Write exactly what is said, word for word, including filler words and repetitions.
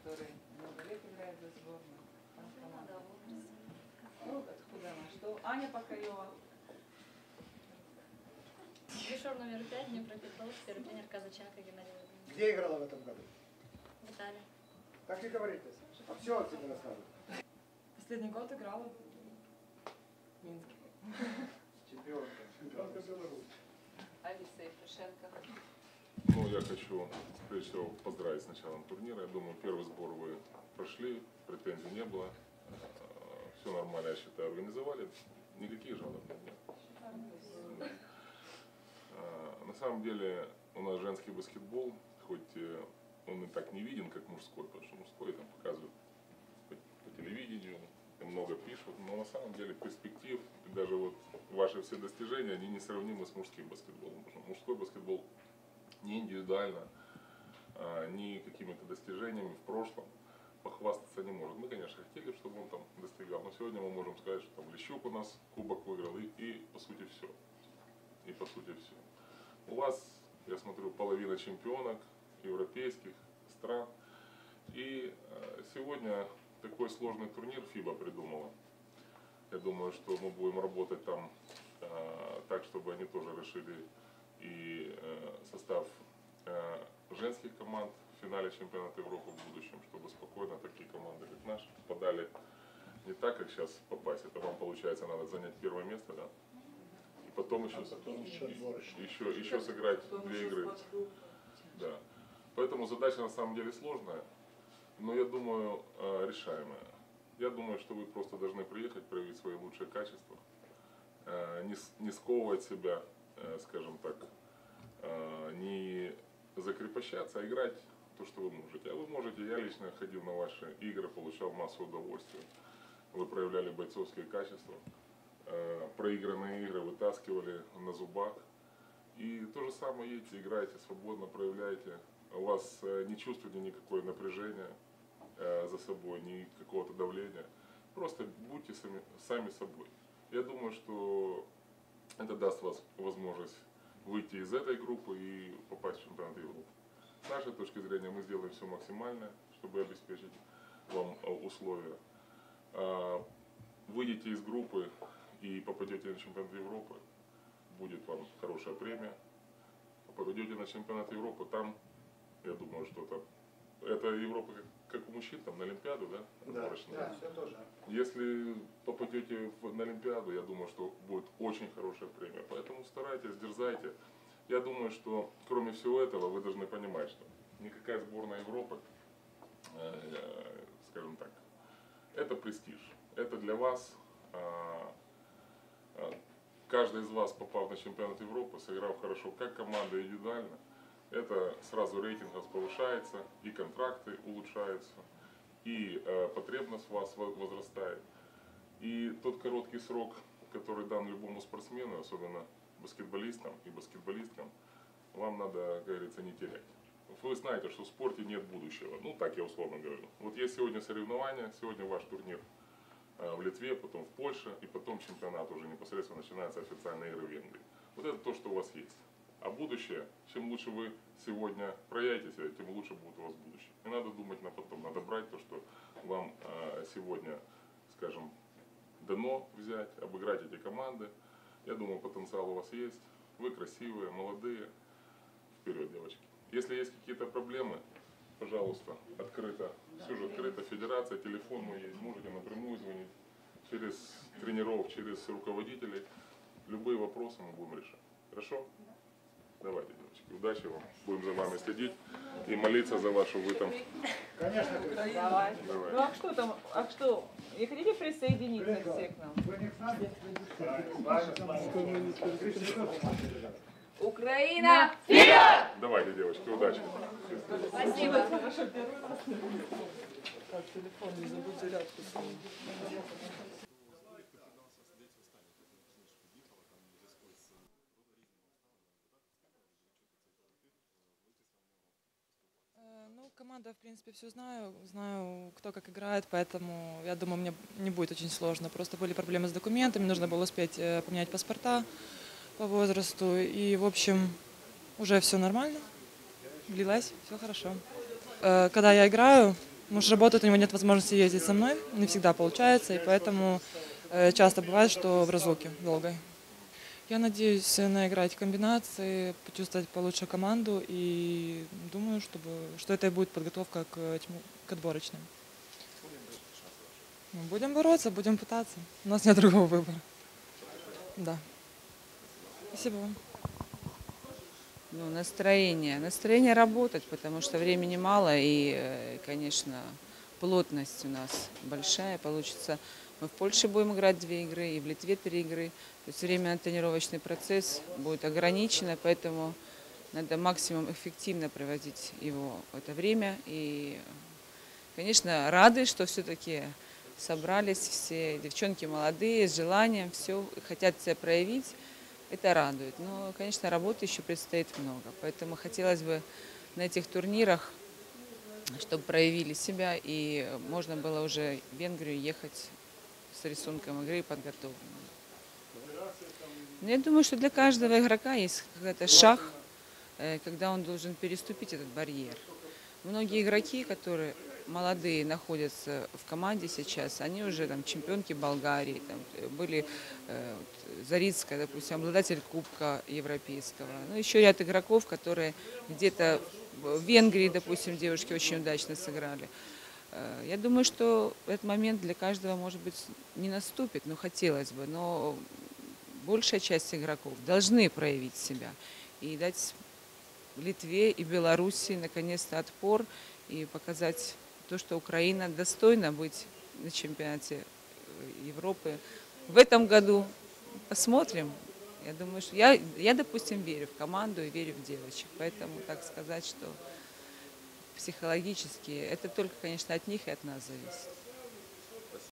который много лет играет за сборную. Ну, откуда она? Что? Аня Покаева. Дюшор номер пять, Днепропетровск, первый тренер Казаченко Геннадий Владимирович. Где играла в этом году? В Италии. Так и говорите. А все от тебя рассказывай. Последний год играла в Минске. Чемпионка. Чемпионка Беларуси. Алиса Евтушенко. Ну, я хочу, прежде всего, поздравить с началом турнира. Я думаю, первый сбор вы прошли, претензий не было. Все нормально, я считаю, организовали. Никаких жалоб нет. На самом деле, у нас женский баскетбол, хоть он и так не виден, как мужской, потому что мужской там показывают по, по телевидению, много пишут, но на самом деле перспектив, и даже вот ваши все достижения, они несравнимы с мужским баскетболом. Потому что мужской баскетбол не индивидуально, а, ни какими-то достижениями в прошлом похвастаться не может. Мы, конечно, хотели, чтобы он там достигал, но сегодня мы можем сказать, что там Лещук у нас кубок выиграл, и, и по сути все. И по сути все. У вас, я смотрю, половина чемпионок европейских стран. И э, сегодня такой сложный турнир ФИБА придумала. Я думаю, что мы будем работать там э, так, чтобы они тоже расширили и э, состав э, женских команд в финале чемпионата Европы в будущем, чтобы спокойно такие команды, как наши, попадали не так, как сейчас попасть. Это вам, получается, надо занять первое место, да? И потом еще, еще, еще, еще сыграть две игры. Да. Поэтому задача на самом деле сложная, но я думаю, решаемая. Я думаю, что вы просто должны приехать, проявить свои лучшие качества, не, не сковывать себя, скажем так, не закрепощаться, а играть то, что вы можете. А вы можете, я лично ходил на ваши игры, получал массу удовольствия. Вы проявляли бойцовские качества, проигранные игры вытаскивали на зубах. И то же самое едете, играете свободно, проявляете. У вас не чувствуете никакое напряжение за собой, ни какого-то давления. Просто будьте сами, сами собой. Я думаю, что это даст вас возможность выйти из этой группы и попасть в чемпионат Европы. С нашей точки зрения мы сделаем все максимальное, чтобы обеспечить вам условия. Выйдете из группы и попадете на чемпионат Европы, будет вам хорошая премия. Попадете на чемпионат Европы, там, я думаю, что там, это Европа как, как у мужчин, там на Олимпиаду, да? Да, да, все тоже. Если попадете в, на Олимпиаду, я думаю, что будет очень хорошая премия. Поэтому старайтесь, дерзайте. Я думаю, что кроме всего этого вы должны понимать, что никакая сборная Европы, э, скажем так, это престиж. Это для вас. Э, э, Каждый из вас, попав на чемпионат Европы, сыграв хорошо как команда индивидуально, это сразу рейтинг у вас повышается, и контракты улучшаются, и э, потребность в вас возрастает. И тот короткий срок, который дан любому спортсмену, особенно баскетболистам и баскетболисткам, вам надо, как говорится, не терять. Вы знаете, что в спорте нет будущего. Ну, так я условно говорю. Вот есть сегодня соревнования, сегодня ваш турнир в Литве, потом в Польше, и потом чемпионат уже непосредственно начинается, официальные игры в Венгрии. Вот это то, что у вас есть. А будущее, чем лучше вы сегодня проявите себя, тем лучше будет у вас будущее. Не надо думать на потом, надо брать то, что вам сегодня, скажем, дано взять, обыграть эти команды. Я думаю, потенциал у вас есть. Вы красивые, молодые. Вперед, девочки. Если есть какие-то проблемы, пожалуйста, открыто, все же открыто, федерация, телефон мой есть, можете напрямую звонить, через тренеров, через руководителей. Любые вопросы мы будем решать. Хорошо? Давайте, девочки, удачи вам. Будем за вами следить и молиться за вашу вы там. Конечно, Давай. Давай. Ну а что там, а что, не хотите присоединиться все к нам? Вы не с нами? Украина, вперед! Давайте, девочки, удачи. Спасибо. Так, телефон не забудь зарядку свою. Ну, команда, в принципе, все знаю. Знаю, кто как играет, поэтому, я думаю, мне не будет очень сложно. Просто были проблемы с документами, нужно было успеть поменять паспорта по возрасту. И, в общем, уже все нормально. Влилась, все хорошо. Когда я играю, Муж работает, у него нет возможности ездить со мной, не всегда получается, и поэтому э, часто бывает, что в разлуке долгой. Я надеюсь наиграть комбинации, почувствовать получше команду и думаю, чтобы, что это и будет подготовка к, тьму- к отборочным. Ну, будем бороться, будем пытаться. У нас нет другого выбора. Да. Спасибо вам. Ну, настроение. Настроение работать, потому что времени мало и, э, конечно, плотность у нас большая. Получится, мы в Польше будем играть две игры и в Литве три игры. То есть время на тренировочный процесс будет ограничено, поэтому надо максимум эффективно проводить его в это время. И, конечно, рады, что все-таки собрались все девчонки молодые, с желанием, все хотят себя проявить. Это радует. Но, конечно, работы еще предстоит много. Поэтому хотелось бы на этих турнирах, чтобы проявили себя и можно было уже в Венгрию ехать с рисунком игры подготовленным. Но я думаю, что для каждого игрока есть какой-то шаг, когда он должен переступить этот барьер. Многие игроки, которые молодые находятся в команде сейчас, они уже там чемпионки Болгарии, там, были э, Зарицкая, допустим, обладатель Кубка Европейского. Ну, еще ряд игроков, которые где-то в Венгрии, допустим, девушки очень удачно сыграли. Э, я думаю, что этот момент для каждого, может быть, не наступит, но хотелось бы. Но большая часть игроков должны проявить себя и дать Литве и Белоруссии наконец-то отпор и показать то, что Украина достойна быть на чемпионате Европы в этом году. Посмотрим. Я думаю, что я, я, допустим, верю в команду и верю в девочек. Поэтому так сказать, что психологически это только, конечно, от них и от нас зависит.